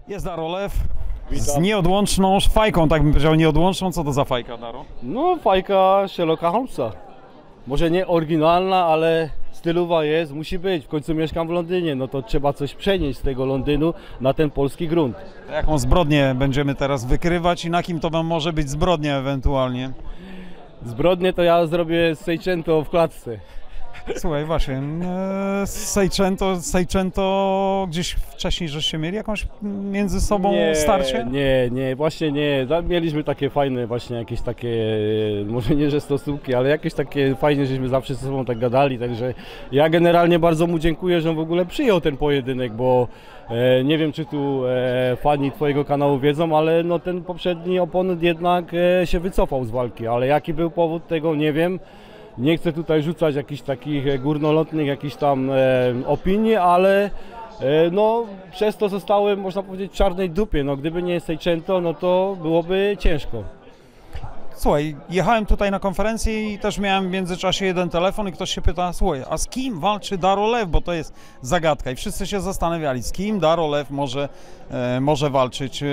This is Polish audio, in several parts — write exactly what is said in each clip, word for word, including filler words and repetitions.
Jest Daro Lew z Witam. nieodłączną fajką, tak bym powiedział, nieodłączną. Co to za fajka, Daro? No, fajka Sherlocka Holmesa. Może nie oryginalna, ale stylowa jest, musi być. W końcu mieszkam w Londynie, no to trzeba coś przenieść z tego Londynu na ten polski grunt. Jaką zbrodnię będziemy teraz wykrywać i na kim to wam może być zbrodnia ewentualnie? Zbrodnie to ja zrobię z Seicento w klatce. Słuchaj, właśnie, e, Seicento, Seicento gdzieś wcześniej żeście mieli jakąś między sobą nie, starcie? Nie, nie, właśnie nie. Mieliśmy takie fajne właśnie jakieś takie, może nie że stosunki, ale jakieś takie fajnie, żeśmy zawsze ze sobą tak gadali, także ja generalnie bardzo mu dziękuję, że on w ogóle przyjął ten pojedynek, bo e, nie wiem, czy tu e, fani twojego kanału wiedzą, ale no ten poprzedni oponent jednak e, się wycofał z walki, ale jaki był powód tego, nie wiem. Nie chcę tutaj rzucać jakichś takich górnolotnych jakichś tam e, opinii, ale e, no przez to zostałem, można powiedzieć, w czarnej dupie. No gdyby nie Seicento, no to byłoby ciężko. Słuchaj, jechałem tutaj na konferencję i też miałem w międzyczasie jeden telefon i ktoś się pyta, słuchaj, a z kim walczy Daro Lew, bo to jest zagadka i wszyscy się zastanawiali, z kim Daro Lew może, e, może walczyć. E,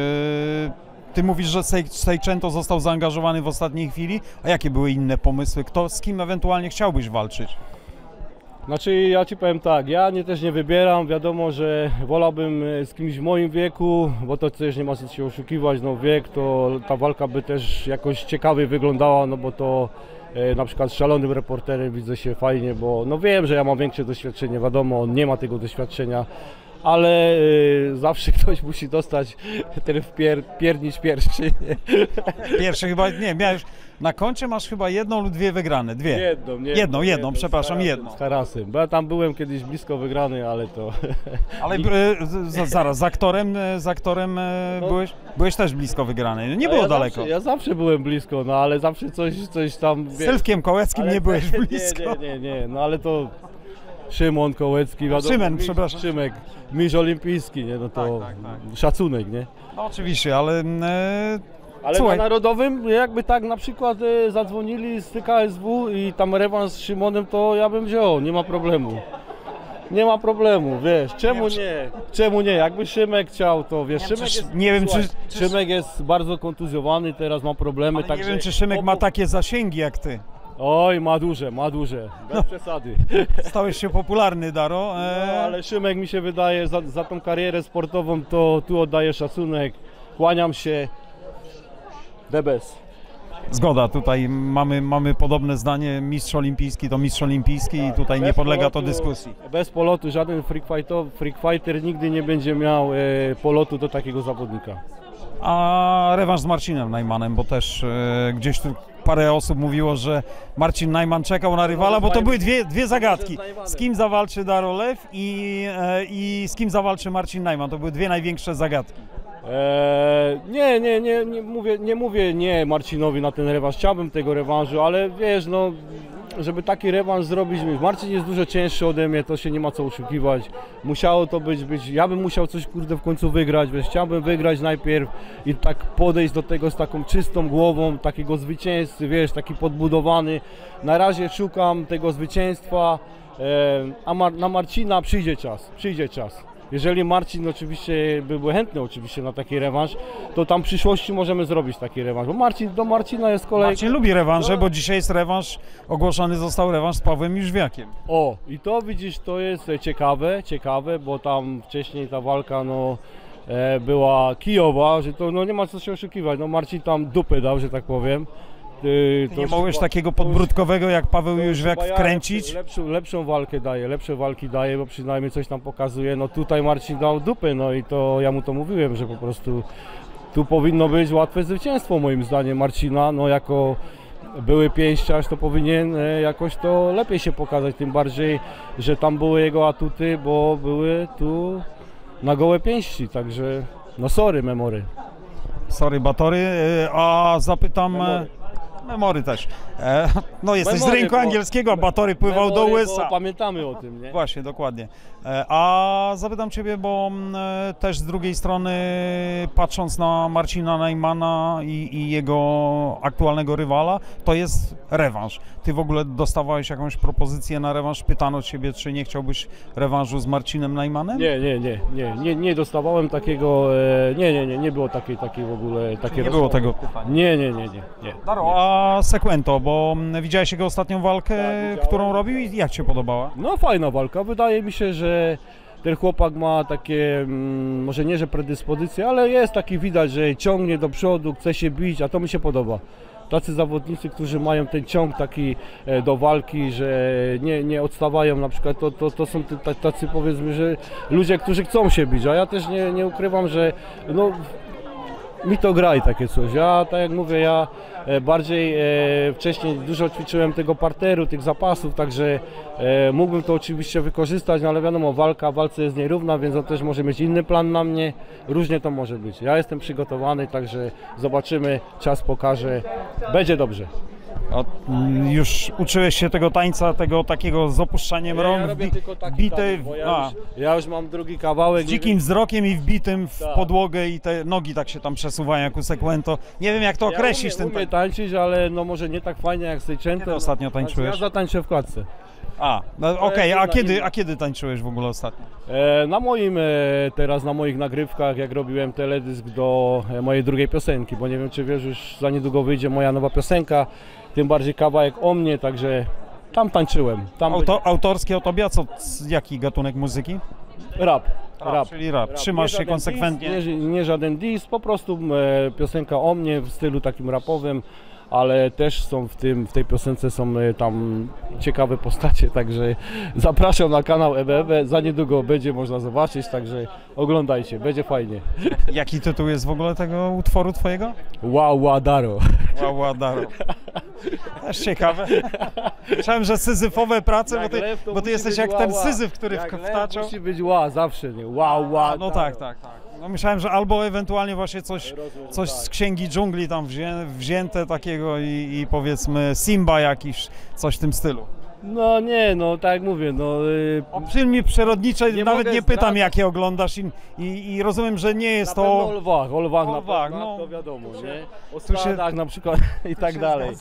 Ty mówisz, że Seicento został zaangażowany w ostatniej chwili, a jakie były inne pomysły? Kto, z kim ewentualnie chciałbyś walczyć? Znaczy ja ci powiem tak, ja nie, też nie wybieram, wiadomo, że wolałbym z kimś w moim wieku, bo to też nie ma co się oszukiwać, no wiek, to ta walka by też jakoś ciekawie wyglądała, no bo to e, na przykład z szalonym reporterem widzę się fajnie, bo no wiem, że ja mam większe doświadczenie, wiadomo, on nie ma tego doświadczenia, ale y, zawsze ktoś musi dostać ten wpier, piernić pierwszy. Nie? Pierwszy chyba, nie, miałeś, na koncie masz chyba jedną lub dwie wygrane, dwie. Jedną, nie, jedną, jedną, jedną, przepraszam, z jedną. Z Tarasem, bo ja tam byłem kiedyś blisko wygrany, ale to... Ale e, z, zaraz, z aktorem, z aktorem e, No. byłeś, byłeś też blisko wygrany, nie A było ja daleko. Zawsze, ja zawsze byłem blisko, no ale zawsze coś, coś tam... Z Sylwkiem Kołeckim ale nie byłeś nie, blisko. Nie, nie, nie, no ale to... Szymon Kołecki, wiadomo, Szymen, mistrz, przepraszam. Szymek, mistrz olimpijski, nie, no to Tak, tak, tak. szacunek, nie? No oczywiście, ale... E, Ale Słuchaj. na Narodowym, jakby tak na przykład e, zadzwonili z T K S W i tam rewanż z Szymonem, to ja bym wziął, nie ma problemu. Nie ma problemu, wiesz, czemu nie? Czemu nie? Jakby Szymek chciał, to wiesz, Szymek czy- jest, nie wiem, czy- słuchaj, czy- Szymek jest bardzo kontuzjowany, teraz ma problemy, ale nie także... wiem, czy Szymek ma takie zasięgi jak ty. Oj, ma duże, ma duże, bez przesady. Stałeś się popularny, Daro. No, E, ale Szymek mi się wydaje, za, za tą karierę sportową, to tu oddaję szacunek, kłaniam się, the best. Zgoda, tutaj mamy, mamy podobne zdanie, mistrz olimpijski to mistrz olimpijski i tutaj nie Bez podlega to polotu- dyskusji. Bez polotu żaden freak, fighter, freak fighter nigdy nie będzie miał e, polotu do takiego zawodnika. A rewanż z Marcinem Najmanem, bo też e, gdzieś tu parę osób mówiło, że Marcin Najman czekał na rywala, bo to były dwie, dwie zagadki. Z kim zawalczy Daro Lew i, e, i z kim zawalczy Marcin Najman. To były dwie największe zagadki. E, nie, nie, nie, nie, mówię, nie mówię nie Marcinowi na ten rewanż, chciałbym tego rewanżu, ale wiesz, no, żeby taki rewanż zrobić, Marcin jest dużo cięższy ode mnie, to się nie ma co oszukiwać. Musiało to być, być, ja bym musiał coś kurde w końcu wygrać, wiesz, chciałbym wygrać najpierw i tak podejść do tego z taką czystą głową, takiego zwycięzcy, wiesz, taki podbudowany. Na razie szukam tego zwycięstwa, e, a Mar na Marcina przyjdzie czas, przyjdzie czas. Jeżeli Marcin oczywiście byłby chętny oczywiście na taki rewanż, to tam w przyszłości możemy zrobić taki rewanż, bo Marcin, do Marcina jest kolejka. Marcin lubi rewanże, No. bo dzisiaj jest rewanż, ogłoszony został rewanż z Pawłem Jóźwiakiem. O, i to widzisz, to jest ciekawe, ciekawe, bo tam wcześniej ta walka no, e, była kijowa, że to no, nie ma co się oszukiwać, no Marcin tam dupy dał, że tak powiem. Ty, Ty nie mogłeś takiego podbródkowego jak Paweł Jóźwiak wkręcić? Lepszą, lepszą walkę daje, lepsze walki daje, bo przynajmniej coś tam pokazuje. No tutaj Marcin dał dupy, no i to ja mu to mówiłem, że po prostu tu powinno być łatwe zwycięstwo moim zdaniem Marcina, no jako były pięściarz, to powinien e, jakoś to lepiej się pokazać, tym bardziej, że tam były jego atuty, bo były tu na gołe pięści, także no sorry memory. Sorry, Batory, e, a zapytam... Memory. Memory też. E, no jesteś z Memory, rynku bo- angielskiego, a Batory pływał do Memory, U S A. bo Pamiętamy o tym, nie? Właśnie, dokładnie. E, A zapytam Ciebie, bo mm, e, też z drugiej strony, patrząc na Marcina Najmana i, i jego aktualnego rywala, to jest rewanż. Ty w ogóle dostawałeś jakąś propozycję na rewanż? Pytano Ciebie, czy nie chciałbyś rewanżu z Marcinem Najmanem? Nie, nie, nie, nie, nie, nie dostawałem takiego, e, nie, nie, nie, nie było takiej, takiej w ogóle, takiej Nie było rozmowy. tego pytania. Nie, nie, nie, nie, nie. Daro, a Sequento, bo mm, widziałeś jego ostatnią walkę, Tak, widziałem. którą robił i jak Ci podobała? No fajna walka, wydaje mi się, że ten chłopak ma takie, mm, może nie, że predyspozycje, ale jest taki widać, że ciągnie do przodu, chce się bić, a to mi się podoba. Tacy zawodnicy, którzy mają ten ciąg taki e, do walki, że nie, nie odstawają na przykład, to, to, to są t- tacy powiedzmy, że ludzie, którzy chcą się bić, a ja też nie, nie ukrywam, że no, mi to gra i takie coś. Ja, tak jak mówię, ja e, bardziej e, wcześniej dużo ćwiczyłem tego parteru, tych zapasów, także e, mógłbym to oczywiście wykorzystać, no ale wiadomo, walka w walce jest nierówna, więc on też może mieć inny plan na mnie. Różnie to może być. Ja jestem przygotowany, także zobaczymy, czas pokaże. Będzie dobrze. A, mm, już uczyłeś się tego tańca, tego takiego z opuszczaniem Ja rąk, robię wbi- tylko taki bity, taniec, bo ja a, już, ja już mam drugi kawałek. z nie dzikim wzrokiem i wbitym w Tak. podłogę i te nogi tak się tam przesuwają jak u Sequento. Nie wiem jak to Ja określić umiem, ten umiem tańc. tańczyć, ale no może nie tak fajnie jak Seicento. Kiedy ostatnio tańczyłeś? Ja zatańczę w klatce. A, no, okej, jest a inna- kiedy, inna. a kiedy tańczyłeś w ogóle ostatnio? E, na moim, e, teraz na moich nagrywkach, jak robiłem teledysk do e, mojej drugiej piosenki, bo nie wiem czy wiesz, już za niedługo wyjdzie moja nowa piosenka, tym bardziej kawałek o mnie, także tam tańczyłem. Tam Auto, autorskie o tobie, a co, c- jaki gatunek muzyki? będzie- rap, Rap, rap. czyli rap. Rap. Trzymasz Nie się żaden konsekwentnie. Diss, nie, nie żaden diss, po prostu e, piosenka o mnie w stylu takim rapowym, ale też są w tym, w tej piosence są e, tam ciekawe postacie, także zapraszam na kanał E B E B, za niedługo będzie można zobaczyć, także oglądajcie, będzie fajnie. Jaki tytuł jest w ogóle tego utworu twojego? Wow, wow, Daro. Wow, wow, Daro. Też ciekawe. Myślałem, że syzyfowe prace, bo Jak ty, lew, to bo ty musi jesteś być jak ła, ten ła. syzyf, który Jak w, lew wtaczał. musi być ła, zawsze, nie? Wow, wow, No Daro. tak, tak, tak. No myślałem, że albo ewentualnie właśnie coś, Rozumiem, że coś tak. z księgi dżungli tam wzię, wzięte takiego i, i powiedzmy Simba jakiś, coś w tym stylu. No nie, no tak jak mówię, no... y, O filmie przyrodniczej Nie nawet mogę nie pytam, zdradzać. jakie oglądasz i, i, i rozumiem, że nie jest Na pewno to... o lwach, o lwach O na lwach, pewno, no. to wiadomo, nie? O tu się- stadach na przykład i tak się dalej.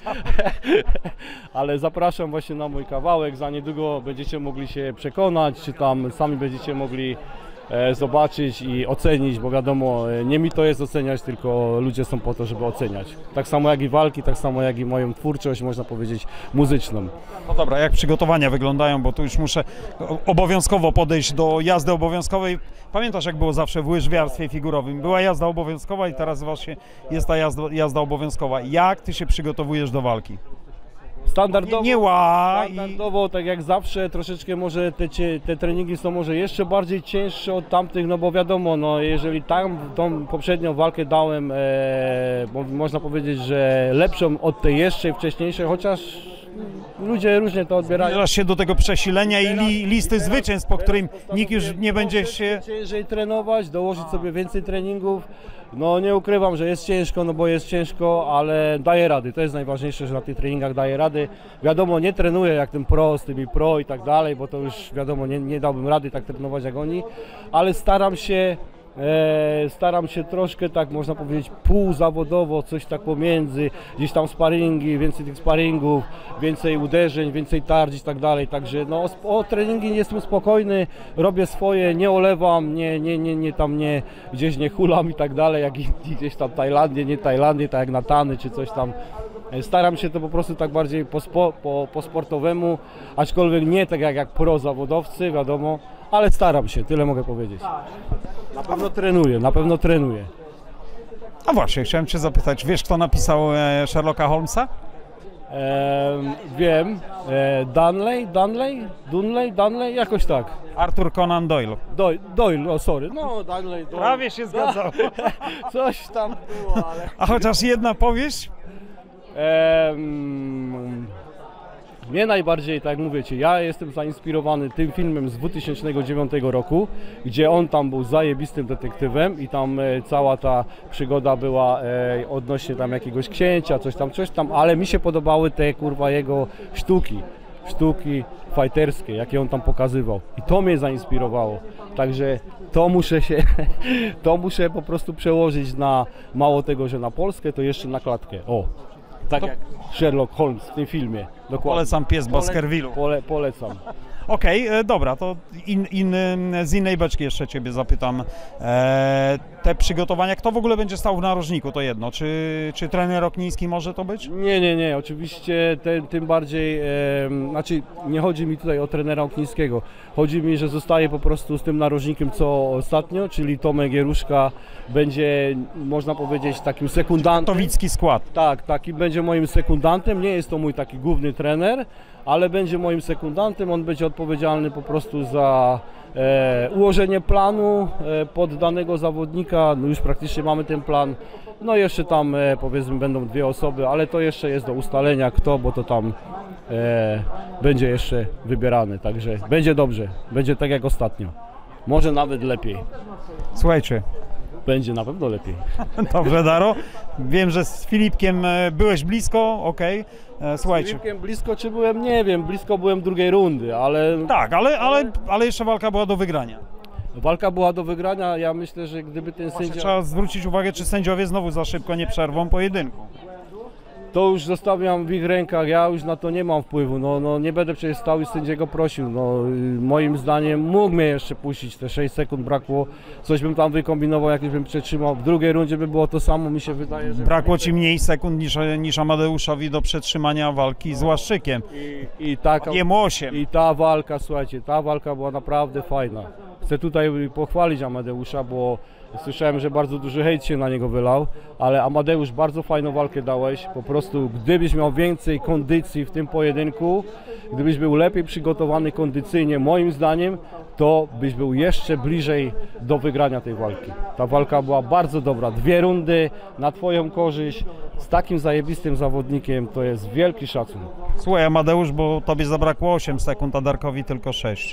Ale zapraszam właśnie na mój kawałek, za niedługo będziecie mogli się przekonać, czy tam sami będziecie mogli e, zobaczyć i ocenić, bo wiadomo, e, nie mi to jest oceniać, tylko ludzie są po to, żeby oceniać. Tak samo jak i walki, tak samo jak i moją twórczość, można powiedzieć, muzyczną. No dobra, jak przygotowania wyglądają, bo tu już muszę obowiązkowo podejść do jazdy obowiązkowej. Pamiętasz, jak było zawsze w łyżwiarstwie figurowym? Była jazda obowiązkowa i teraz właśnie jest ta jazda, jazda obowiązkowa. Jak ty się przygotowujesz do walki? Standardowo, Nie, nie ła i... standardowo, tak jak zawsze, troszeczkę może te, cie- te treningi są może jeszcze bardziej cięższe od tamtych, no bo wiadomo, no jeżeli tam tą poprzednią walkę dałem, e, bo można powiedzieć, że lepszą od tej jeszcze wcześniejszej, chociaż ludzie różnie to odbierają. Zbliżasz się do tego przesilenia i Teraz- li, listy teraz- zwycięstw, po którym teraz nikt już nie będzie troszeczkę się... ciężej trenować, dołożyć sobie więcej treningów. No nie ukrywam, że jest ciężko, no bo jest ciężko, ale daję rady. To jest najważniejsze, że na tych treningach daję rady. Wiadomo, nie trenuję jak ten pro, z tymi pro i tak dalej, bo to już wiadomo, nie, nie dałbym rady tak trenować jak oni, ale staram się E, staram się troszkę, tak można powiedzieć, półzawodowo, coś tak pomiędzy, gdzieś tam sparingi, więcej tych sparingów, więcej uderzeń, więcej tarć i tak dalej, także no o, o treningi jestem spokojny, robię swoje, nie olewam, nie, nie, nie, nie tam nie, gdzieś nie hulam i tak dalej, jak inni gdzieś tam Tajlandię, nie Tajlandię, tak jak na Tany czy coś tam. Staram się to po prostu tak bardziej po, spo, po, po sportowemu, aczkolwiek nie tak jak, jak pro zawodowcy, wiadomo, ale staram się, tyle mogę powiedzieć. Na pewno trenuję, na pewno trenuję. A właśnie, chciałem cię zapytać, wiesz kto napisał e, Sherlocka Holmesa? Ehm, wiem, e, Dunley, Dunley, Dunley, Dunley, jakoś tak. Arthur Conan Doyle. Doyle, Doyle, o sorry, no Dunley, Doyle. Prawie się zgadzało. Coś tam było, ale... A chociaż jedna powieść? Ehm, Mnie najbardziej, tak jak mówię Ci, ja jestem zainspirowany tym filmem z dwa tysiące dziewiątego roku, gdzie on tam był zajebistym detektywem i tam e, cała ta przygoda była e, odnośnie tam jakiegoś księcia, coś tam, coś tam, ale mi się podobały te kurwa jego sztuki, sztuki fajterskie, jakie on tam pokazywał i to mnie zainspirowało, także to muszę się, to muszę po prostu przełożyć na, mało tego, że na Polskę, to jeszcze na klatkę, o, tak To- jak Sherlock Holmes w tym filmie, dokładnie. Polecam Pies Baskervillu. Pole, polecam. Okej, e, dobra, to in, in, z innej beczki jeszcze Ciebie zapytam. E, te przygotowania, kto w ogóle będzie stał w narożniku, to jedno. Czy, czy trener Okniński może to być? Nie, nie, nie, oczywiście te, tym bardziej, e, znaczy nie chodzi mi tutaj o trenera Oknińskiego, chodzi mi, że zostaje po prostu z tym narożnikiem co ostatnio, czyli Tomek Gieruszka będzie, można powiedzieć, takim sekundantem. Towicki skład. Tak, taki będzie moim sekundantem, nie jest to mój taki główny trener, ale będzie moim sekundantem, on będzie odpowiedzialny po prostu za e, ułożenie planu e, pod danego zawodnika, no już praktycznie mamy ten plan, no jeszcze tam e, powiedzmy będą dwie osoby, ale to jeszcze jest do ustalenia kto, bo to tam e, będzie jeszcze wybierane, także będzie dobrze, będzie tak jak ostatnio, może nawet lepiej, Słuchajcie, będzie na pewno lepiej. dobrze Daro, wiem, że z Filipkiem e, byłeś blisko, okej. E, Słuchajcie, Filipkiem blisko czy byłem? Nie wiem, blisko byłem drugiej rundy, ale tak, ale, ale, ale jeszcze walka była do wygrania. walka była do wygrania, ja myślę, że gdyby ten Właśnie sędzia... trzeba zwrócić uwagę, czy sędziowie znowu za szybko nie przerwą pojedynku. To już zostawiam w ich rękach, ja już na to nie mam wpływu, no, no nie będę przecież stał i sędziego prosił, no y, moim zdaniem mógł mnie jeszcze puścić, te sześć sekund brakło, coś bym tam wykombinował, jakieś bym przetrzymał, w drugiej rundzie by było to samo, mi się wydaje, że... Brakło Ci mniej sekund niż, niż Amadeuszowi do przetrzymania walki z Łaszczykiem. I, i, taka, Jemu osiem. I ta walka, słuchajcie, ta walka była naprawdę fajna. Chcę tutaj pochwalić Amadeusza, bo słyszałem, że bardzo duży hejt się na niego wylał, ale Amadeusz, bardzo fajną walkę dałeś, po prostu gdybyś miał więcej kondycji w tym pojedynku, gdybyś był lepiej przygotowany kondycyjnie, moim zdaniem, to byś był jeszcze bliżej do wygrania tej walki. Ta walka była bardzo dobra, dwie rundy na Twoją korzyść, z takim zajebistym zawodnikiem to jest wielki szacun. Słuchaj Amadeusz, bo Tobie zabrakło osiem sekund, a Darkowi tylko sześć.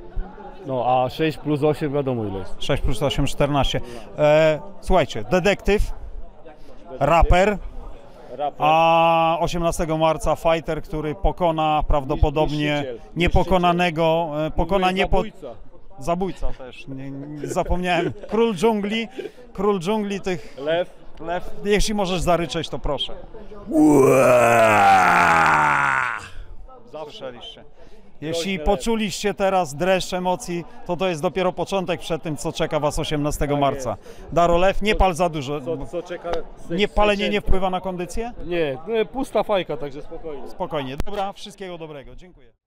No a sześć plus osiem wiadomo ile jest. sześć plus osiem, czternaście. E, słuchajcie, detektyw, raper, a osiemnastego marca fighter, który pokona prawdopodobnie Niszczyciel. niepokonanego, e, pokona niepo... Zabójca. Zabójca też, nie, nie, zapomniałem. Król dżungli, król dżungli tych Lew. lew. Jeśli możesz zaryczeć, to proszę. Słyszeliście. Jeśli poczuliście teraz dreszcz emocji, to to jest dopiero początek przed tym, co czeka Was osiemnastego marca. Daro Lew, nie pal za dużo. Co, co czeka? Nie, palenie nie wpływa na kondycję? Nie, nie, pusta fajka, także spokojnie. Spokojnie. Dobra, wszystkiego dobrego. Dziękuję.